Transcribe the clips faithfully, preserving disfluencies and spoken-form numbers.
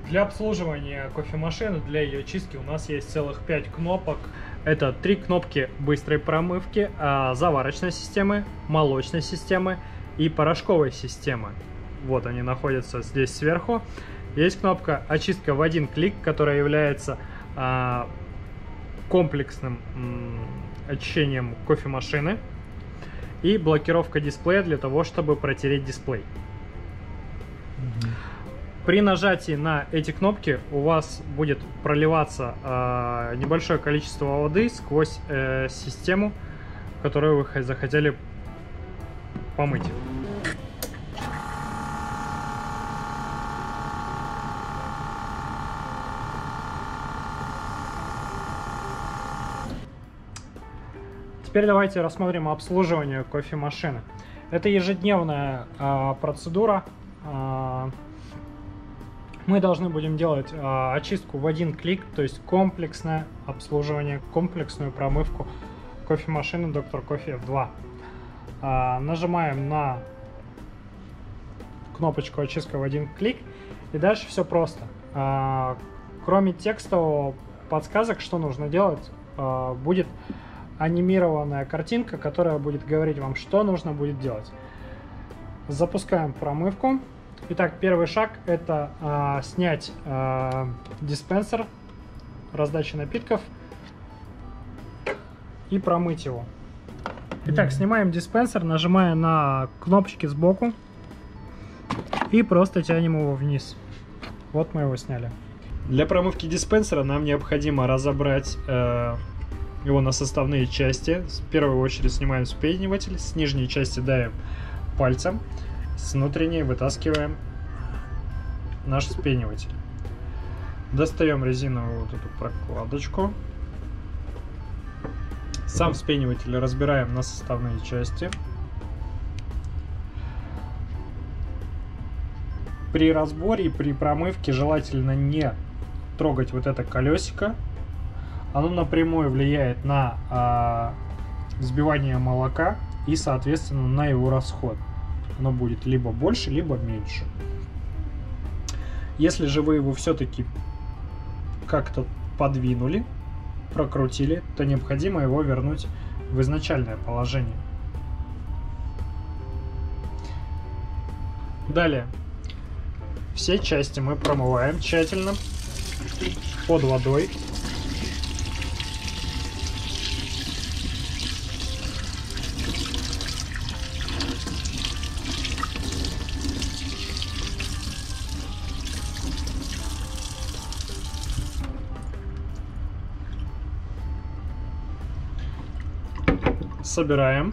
Для обслуживания кофемашины, для ее чистки у нас есть целых пять кнопок. Это три кнопки быстрой промывки, заварочной системы, молочной системы и порошковой системы. Вот они находятся здесь сверху. Есть кнопка очистка в один клик, которая является а, комплексным м, очищением кофемашины. И блокировка дисплея для того, чтобы протереть дисплей. Mm-hmm. При нажатии на эти кнопки у вас будет проливаться э, небольшое количество воды сквозь э, систему, которую вы захотели помыть. Теперь давайте рассмотрим обслуживание кофемашины. Это ежедневная э, процедура. Э, Мы должны будем делать э, очистку в один клик, то есть комплексное обслуживание, комплексную промывку кофемашины доктор Кофе эф два. Э, нажимаем на кнопочку очистка в один клик, и дальше все просто. Э, кроме текстового подсказок, что нужно делать, э, будет анимированная картинка, которая будет говорить вам, что нужно будет делать. Запускаем промывку. Итак, первый шаг – это э, снять э, диспенсер раздачи напитков и промыть его. Итак, снимаем диспенсер, нажимая на кнопочки сбоку и просто тянем его вниз. Вот мы его сняли. Для промывки диспенсера нам необходимо разобрать э, его на составные части. В первую очередь снимаем вспениватель, с нижней части давим пальцем. С внутренней вытаскиваем наш вспениватель. Достаем резиновую вот эту прокладочку. Сам вспениватель разбираем на составные части. При разборе и при промывке желательно не трогать вот это колесико. Оно напрямую влияет на а, взбивание молока и, соответственно, на его расход. Оно будет либо больше, либо меньше. Если же вы его все-таки как-то подвинули, прокрутили, то необходимо его вернуть в изначальное положение. Далее. Все части мы промываем тщательно под водой. Собираем.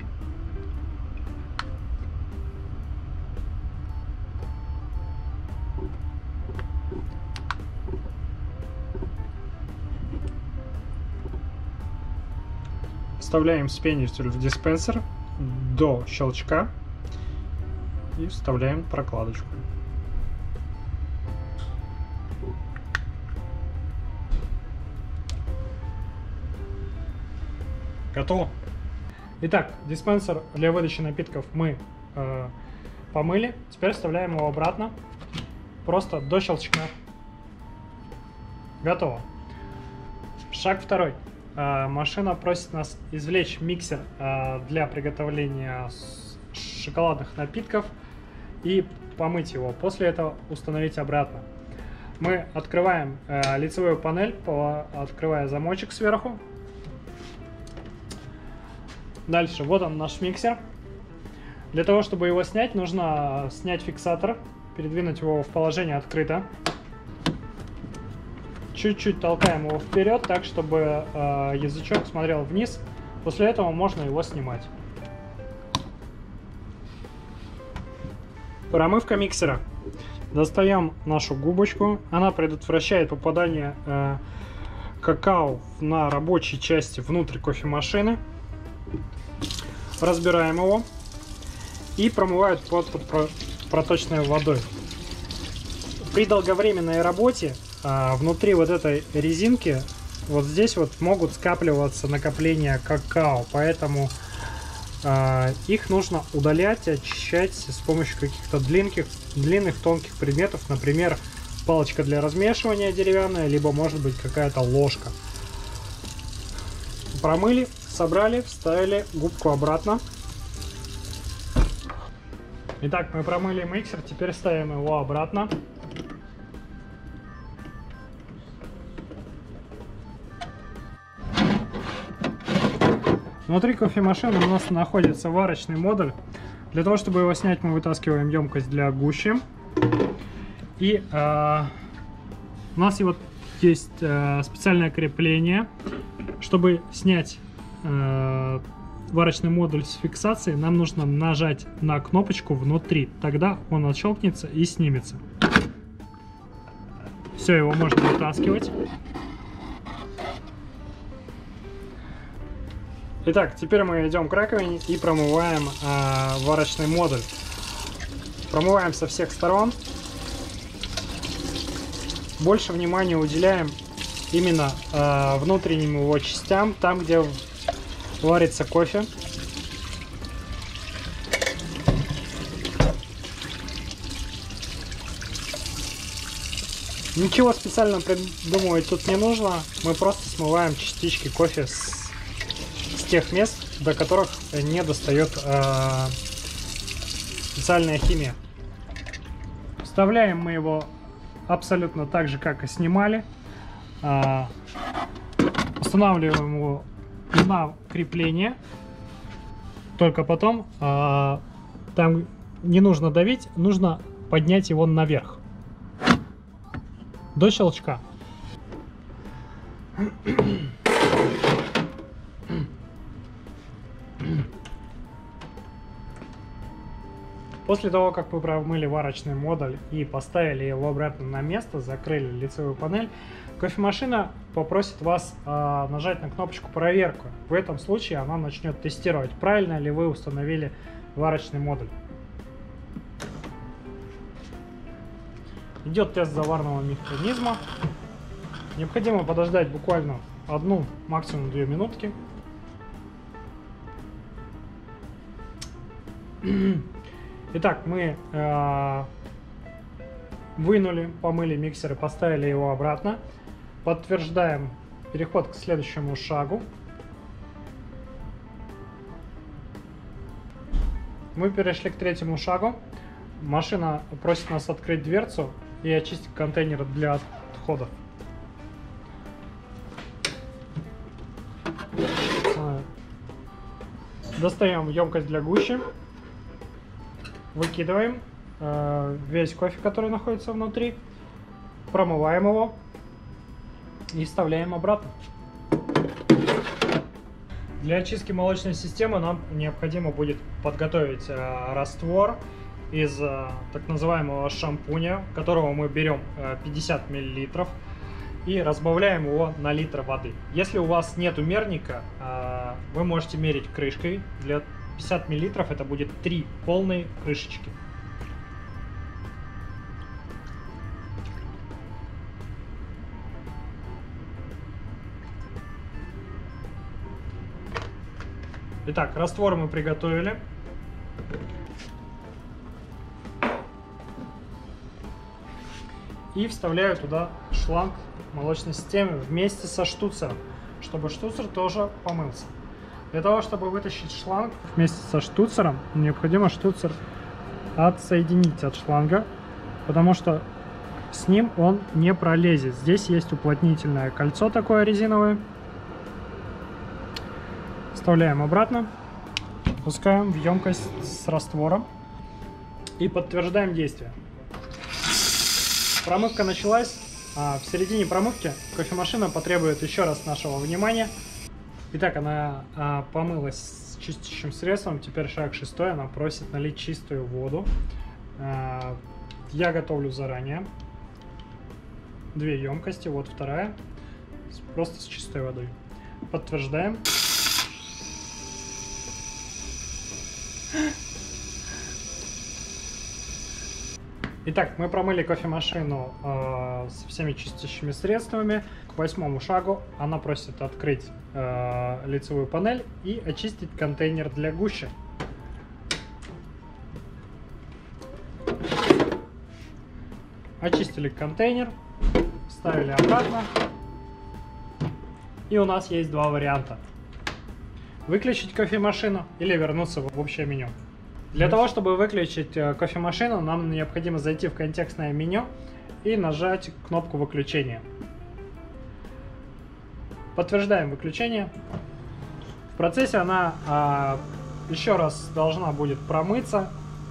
Вставляем вспениватель в диспенсер до щелчка и вставляем прокладочку. Готово. Итак, диспенсер для выдачи напитков мы э, помыли. Теперь вставляем его обратно. Просто до щелчка. Готово. Шаг второй. Э, машина просит нас извлечь миксер э, для приготовления шоколадных напитков и помыть его. После этого установить обратно. Мы открываем э, лицевую панель, по, открывая замочек сверху. Дальше, вот он наш миксер. Для того, чтобы его снять, нужно снять фиксатор, передвинуть его в положение открыто. Чуть-чуть толкаем его вперед, так, чтобы э, язычок смотрел вниз. После этого можно его снимать. Промывка миксера. Достаем нашу губочку. Она предотвращает попадание э, какао на рабочей части внутрь кофемашины. Разбираем его и промывают под, под проточной водой. При долговременной работе а, внутри вот этой резинки вот здесь вот могут скапливаться накопления какао, поэтому а, их нужно удалять, очищать с помощью каких-то длинных, длинных тонких предметов, например, палочка для размешивания деревянная, либо может быть какая-то ложка. Промыли, собрали, вставили губку обратно. Итак, мы промыли миксер, теперь ставим его обратно. Внутри кофемашины у нас находится варочный модуль. Для того, чтобы его снять, мы вытаскиваем емкость для гущи. И э, у нас вот есть э, специальное крепление. Чтобы снять э, варочный модуль с фиксацией, нам нужно нажать на кнопочку внутри. Тогда он отщелкнется и снимется. Все, его можно вытаскивать. Итак, теперь мы идем к раковине и промываем э, варочный модуль. Промываем со всех сторон. Больше внимания уделяем именно э, внутренним его частям, там, где варится кофе. Ничего специально придумывать тут не нужно. Мы просто смываем частички кофе с тех мест, до которых не достает э, специальная химия. Вставляем мы его абсолютно так же, как и снимали. Э, устанавливаем его на крепление. Только потом э, там не нужно давить, нужно поднять его наверх до щелчка. После того, как вы промыли варочный модуль и поставили его обратно на место, закрыли лицевую панель, кофемашина попросит вас э, нажать на кнопочку «Проверка». В этом случае она начнет тестировать, правильно ли вы установили варочный модуль. Идет тест заварного механизма. Необходимо подождать буквально одну, максимум две минутки. Итак, мы э, вынули, помыли миксер и поставили его обратно. Подтверждаем переход к следующему шагу. Мы перешли к третьему шагу. Машина просит нас открыть дверцу и очистить контейнер для отходов. Достаем емкость для гущи. Выкидываем э, весь кофе, который находится внутри, промываем его и вставляем обратно. Для очистки молочной системы нам необходимо будет подготовить э, раствор из э, так называемого шампуня, которого мы берем э, пятьдесят миллилитров и разбавляем его на литр воды. Если у вас нет мерника, э, вы можете мерить крышкой. Для пятьдесят миллилитров это будет три полные крышечки. Итак, раствор мы приготовили. И вставляю туда шланг молочной системы вместе со штуцером, чтобы штуцер тоже помылся. Для того, чтобы вытащить шланг вместе со штуцером, необходимо штуцер отсоединить от шланга, потому что с ним он не пролезет. Здесь есть уплотнительное кольцо такое резиновое. Вставляем обратно, пускаем в емкость с раствором и подтверждаем действие. Промывка началась. А в середине промывки кофемашина потребует еще раз нашего внимания. Итак, она а, помылась с чистящим средством. Теперь шаг шестой. Она просит налить чистую воду. А, я готовлю заранее две емкости. Вот вторая. Просто с чистой водой. Подтверждаем. Итак, мы промыли кофемашину э, со всеми чистящими средствами. К восьмому шагу она просит открыть э, лицевую панель и очистить контейнер для гущи. Очистили контейнер, вставили обратно. И у нас есть два варианта. Выключить кофемашину или вернуться в общее меню. Для того, чтобы выключить кофемашину, нам необходимо зайти в контекстное меню и нажать кнопку выключения. Подтверждаем выключение. В процессе она а, еще раз должна будет промыться.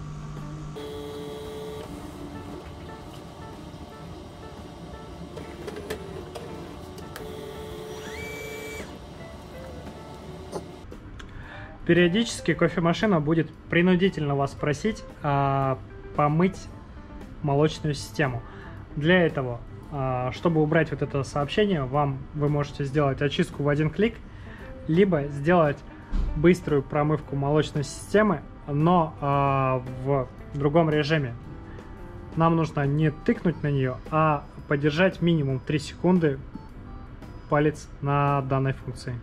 Периодически кофемашина будет принудительно вас просить а, помыть молочную систему. Для этого, а, чтобы убрать вот это сообщение, вам вы можете сделать очистку в один клик, либо сделать быструю промывку молочной системы, но а, в другом режиме. Нам нужно не тыкнуть на нее, а подержать минимум три секунды палец на данной функции.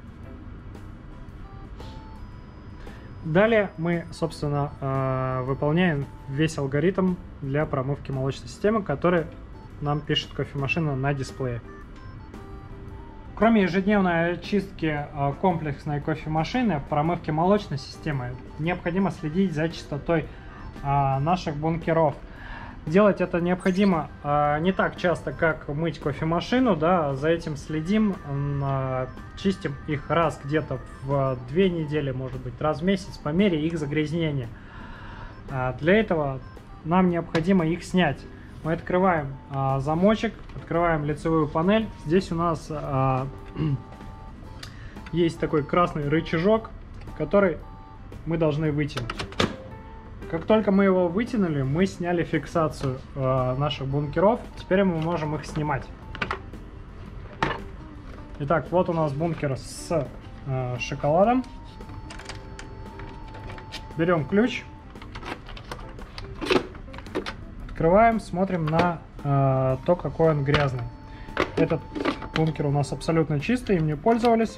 Далее мы, собственно, выполняем весь алгоритм для промывки молочной системы, который нам пишет кофемашина на дисплее. Кроме ежедневной очистки комплексной кофемашины, промывки молочной системы, необходимо следить за чистотой наших бункеров. Делать это необходимо э, не так часто, как мыть кофемашину, да, за этим следим, э, чистим их раз где-то в две недели, может быть, раз в месяц, по мере их загрязнения. Э, для этого нам необходимо их снять. Мы открываем э, замочек, открываем лицевую панель. Здесь у нас э, есть такой красный рычажок, который мы должны вытянуть. Как только мы его вытянули, мы сняли фиксацию э, наших бункеров. Теперь мы можем их снимать. Итак, вот у нас бункер с э, шоколадом. Берем ключ. Открываем, смотрим на э, то, какой он грязный. Этот бункер у нас абсолютно чистый, им не пользовались.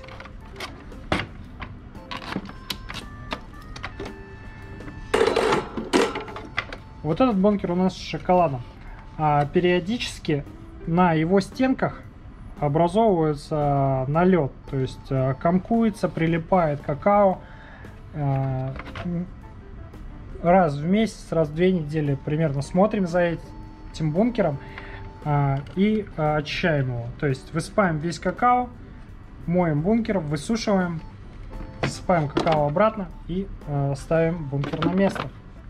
Вот этот бункер у нас с шоколадом. А, периодически на его стенках образовывается налет, то есть а, комкуется, прилипает какао. А, раз в месяц, раз в две недели примерно смотрим за этим бункером а, и а, очищаем его. То есть высыпаем весь какао, моем бункер, высушиваем, засыпаем какао обратно и а, ставим бункер на место.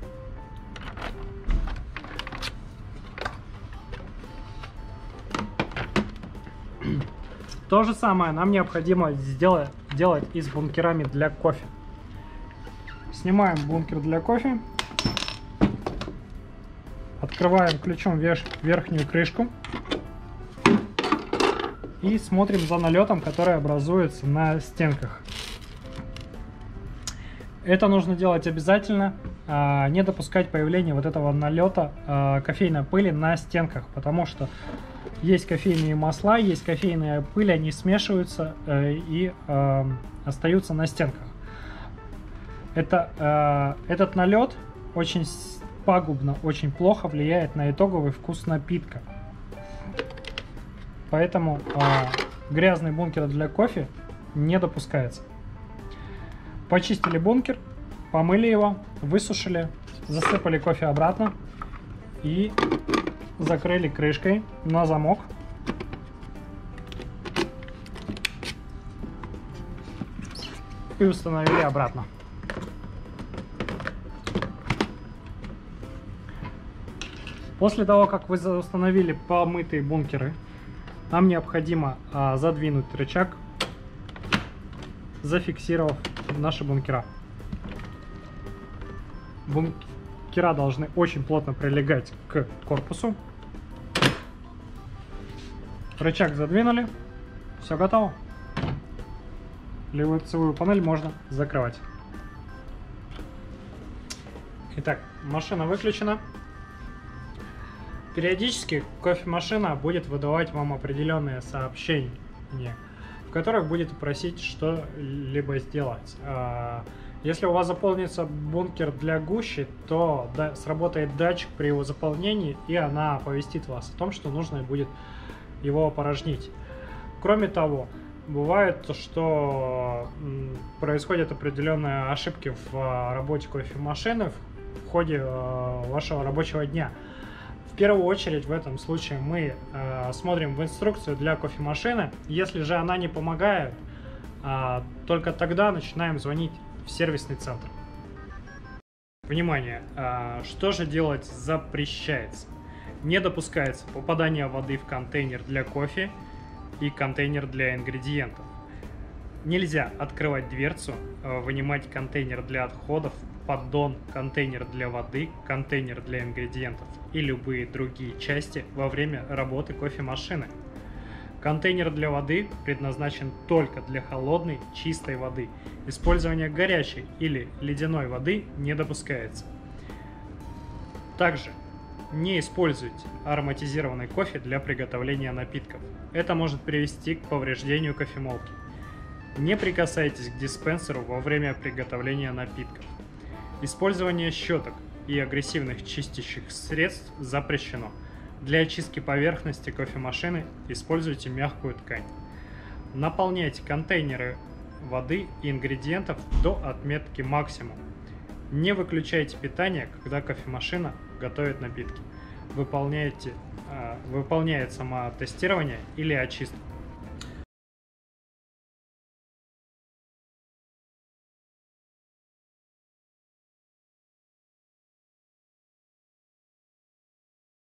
То же самое нам необходимо сделать, делать и с бункерами для кофе. Снимаем бункер для кофе. Открываем ключом верх, верхнюю крышку. И смотрим за налетом, который образуется на стенках. Это нужно делать обязательно. Не допускать появления вот этого налета кофейной пыли на стенках. Потому что есть кофейные масла, есть кофейная пыль, они смешиваются э, и э, остаются на стенках. Это, э, этот налет очень пагубно, очень плохо влияет на итоговый вкус напитка. Поэтому э, грязный бункер для кофе не допускается. Почистили бункер, помыли его, высушили, засыпали кофе обратно и закрыли крышкой на замок. И установили обратно. После того, как вы установили помытые бункеры, нам необходимо а, задвинуть рычаг, зафиксировав наши бункера. Бункера должны очень плотно прилегать к корпусу. Рычаг задвинули. Все готово. Лицевую панель можно закрывать. Итак, машина выключена. Периодически кофемашина будет выдавать вам определенные сообщения, в которых будет просить что-либо сделать. Если у вас заполнится бункер для гущи, то да, сработает датчик при его заполнении, и она оповестит вас о том, что нужно будет его опорожнить. Кроме того, бывает, что происходят определенные ошибки в работе кофемашины в ходе вашего рабочего дня. В первую очередь в этом случае мы смотрим в инструкцию для кофемашины. Если же она не помогает, только тогда начинаем звонить в сервисный центр. Внимание! Что же делать запрещается? Не допускается попадание воды в контейнер для кофе и контейнер для ингредиентов. Нельзя открывать дверцу, вынимать контейнер для отходов, поддон, контейнер для воды, контейнер для ингредиентов и любые другие части во время работы кофемашины. Контейнер для воды предназначен только для холодной, чистой воды. Использование горячей или ледяной воды не допускается. Также не используйте ароматизированный кофе для приготовления напитков. Это может привести к повреждению кофемолки. Не прикасайтесь к диспенсеру во время приготовления напитков. Использование щеток и агрессивных чистящих средств запрещено. Для очистки поверхности кофемашины используйте мягкую ткань. Наполняйте контейнеры воды и ингредиентов до отметки максимум. Не выключайте питание, когда кофемашина готовит напитки. Выполняйте, э, выполняет самотестирование или очистку.